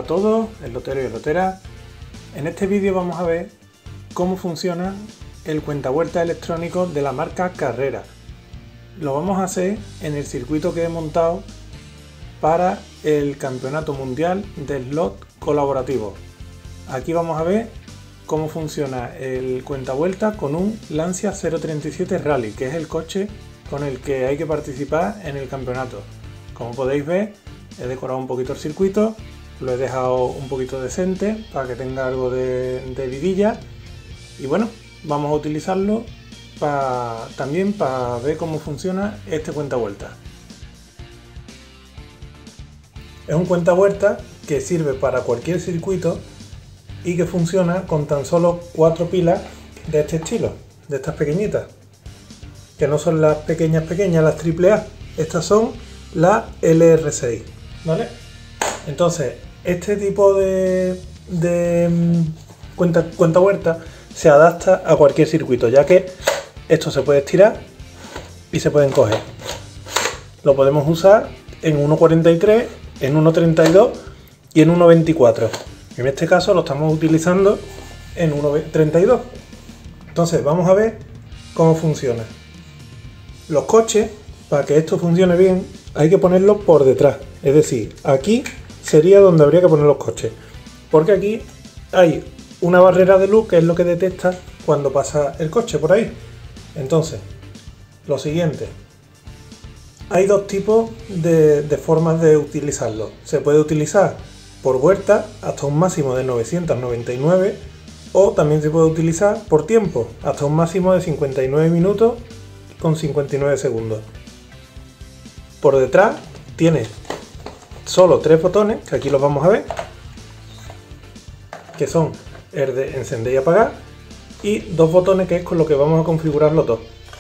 Hola a todos, eloteros y eloteras. En este vídeo vamos a ver cómo funciona el cuentavueltas electrónico de la marca Carrera. Lo vamos a hacer en el circuito que he montado para el Campeonato Mundial de Slot Colaborativo. Aquí vamos a ver cómo funciona el cuentavueltas con un Lancia 037 Rally, que es el coche con el que hay que participar en el campeonato. Como podéis ver, he decorado un poquito el circuito, lo he dejado un poquito decente para que tenga algo de vidilla, y bueno, vamos a utilizarlo también para ver cómo funciona este cuentavueltas. Es un cuentavueltas que sirve para cualquier circuito y que funciona con tan solo 4 pilas de este estilo, de estas pequeñitas, que no son las pequeñas, las AAA, estas son las LR6, ¿vale? Entonces, este tipo de cuentavueltas se adapta a cualquier circuito, ya que esto se puede estirar y se pueden coger. Lo podemos usar en 1.43, en 1.32 y en 1.24. En este caso lo estamos utilizando en 1.32. Entonces vamos a ver cómo funciona. Los coches, para que esto funcione bien, hay que ponerlos por detrás. Es decir, aquí sería donde habría que poner los coches, porque aquí hay una barrera de luz que es lo que detecta cuando pasa el coche por ahí. Entonces, lo siguiente, hay dos tipos de formas de utilizarlo. Se puede utilizar por vuelta hasta un máximo de 999, o también se puede utilizar por tiempo hasta un máximo de 59 minutos con 59 segundos. Por detrás tiene solo 3 botones, que aquí los vamos a ver, que son el de encender y apagar, y 2 botones que es con lo que vamos a configurar los dos.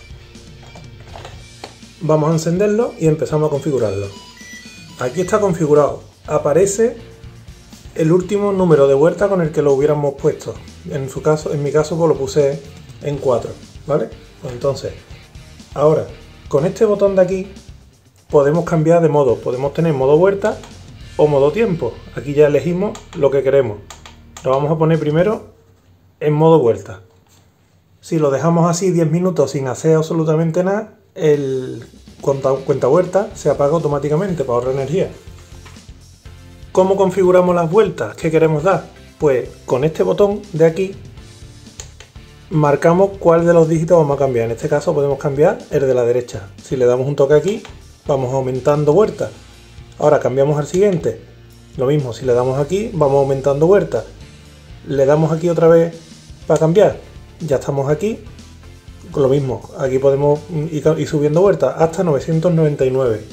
Vamos a encenderlo y empezamos a configurarlo. Aquí está configurado, aparece el último número de vuelta con el que lo hubiéramos puesto. En mi caso pues lo puse en 4, ¿vale? Pues entonces, ahora con este botón de aquí podemos cambiar de modo, podemos tener modo vuelta o modo tiempo. Aquí ya elegimos lo que queremos. Lo vamos a poner primero en modo vuelta. Si lo dejamos así 10 minutos sin hacer absolutamente nada, el cuentavueltas se apaga automáticamente para ahorrar energía. ¿Cómo configuramos las vueltas que queremos dar? Pues con este botón de aquí marcamos cuál de los dígitos vamos a cambiar. En este caso podemos cambiar el de la derecha. Si le damos un toque aquí, vamos aumentando vueltas. Ahora cambiamos al siguiente. Lo mismo, si le damos aquí, vamos aumentando vueltas. Le damos aquí otra vez para cambiar. Ya estamos aquí. Con lo mismo, aquí podemos ir subiendo vueltas hasta 999.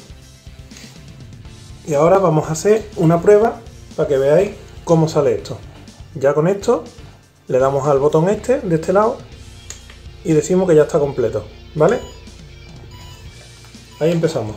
Y ahora vamos a hacer una prueba para que veáis cómo sale esto. Ya con esto le damos al botón este de este lado y decimos que ya está completo, ¿vale? Ahí empezamos.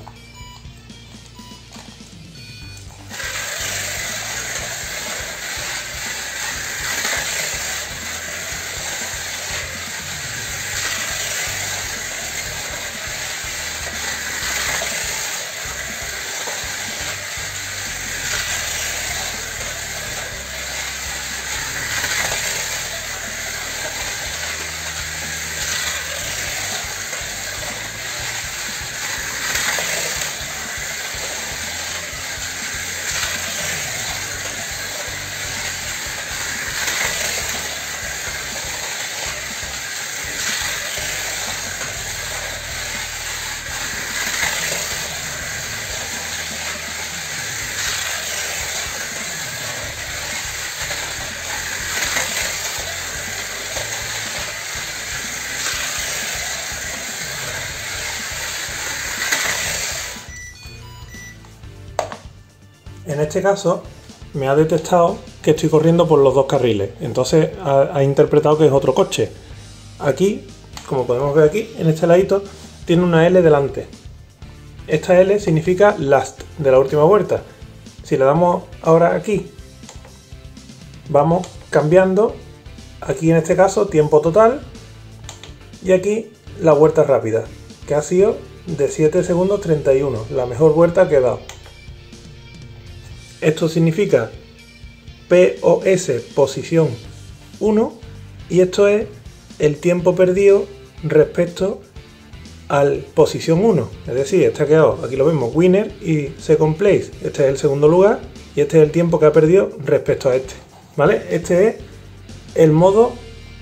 En este caso me ha detectado que estoy corriendo por los dos carriles, entonces ha interpretado que es otro coche. Aquí, como podemos ver aquí, en este ladito, tiene una L delante. Esta L significa last, de la última vuelta. Si le damos ahora aquí, vamos cambiando, aquí en este caso tiempo total, y aquí la vuelta rápida, que ha sido de 7 segundos 31, la mejor vuelta que he dado. Esto significa POS posición 1 y esto es el tiempo perdido respecto al posición 1. Es decir, este ha quedado, aquí lo vemos, winner y second place. Este es el segundo lugar y este es el tiempo que ha perdido respecto a este. ¿Vale? Este es el modo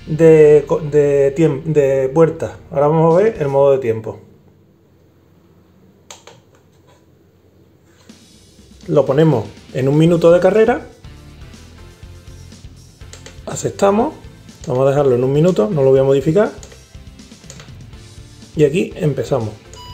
de vuelta. Ahora vamos a ver el modo de tiempo. Lo ponemos en 1 minuto de carrera. Aceptamos. Vamos a dejarlo en 1 minuto, no lo voy a modificar. Y aquí empezamos.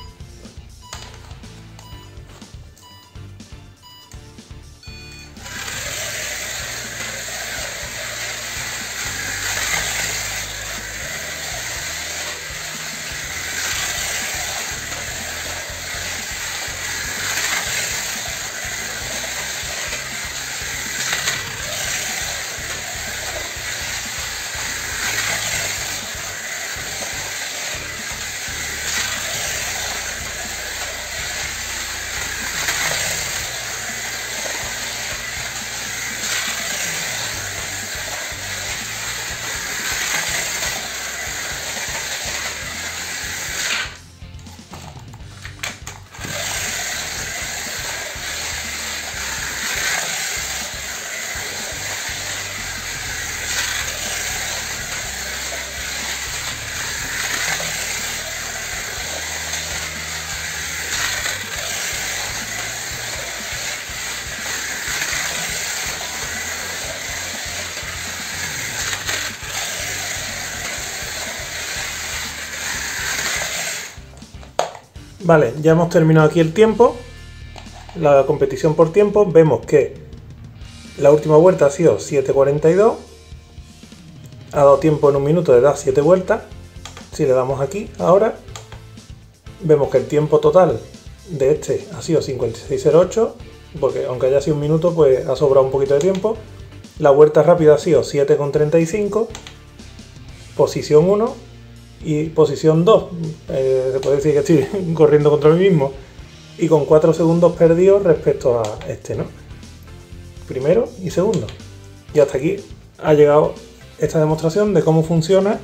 Vale, ya hemos terminado aquí el tiempo, la competición por tiempo. Vemos que la última vuelta ha sido 7:42, ha dado tiempo en 1 minuto de dar 7 vueltas. Si le damos aquí ahora, vemos que el tiempo total de este ha sido 56:08, porque aunque haya sido 1 minuto, pues ha sobrado un poquito de tiempo. La vuelta rápida ha sido 7:35, posición 1. Y posición 2, se puede decir que estoy corriendo contra mí mismo, y con 4 segundos perdidos respecto a este, ¿no? Primero y segundo. Y hasta aquí ha llegado esta demostración de cómo funciona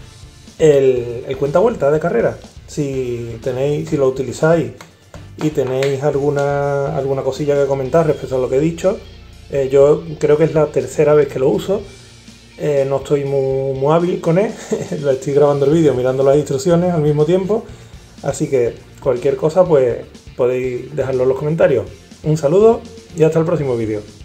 el cuenta vuelta de carrera. Si lo utilizáis y tenéis alguna cosilla que comentar respecto a lo que he dicho, yo creo que es la tercera vez que lo uso. No estoy muy hábil con él, lo estoy grabando el vídeo mirando las instrucciones al mismo tiempo, así que cualquier cosa pues podéis dejarlo en los comentarios. Un saludo y hasta el próximo vídeo.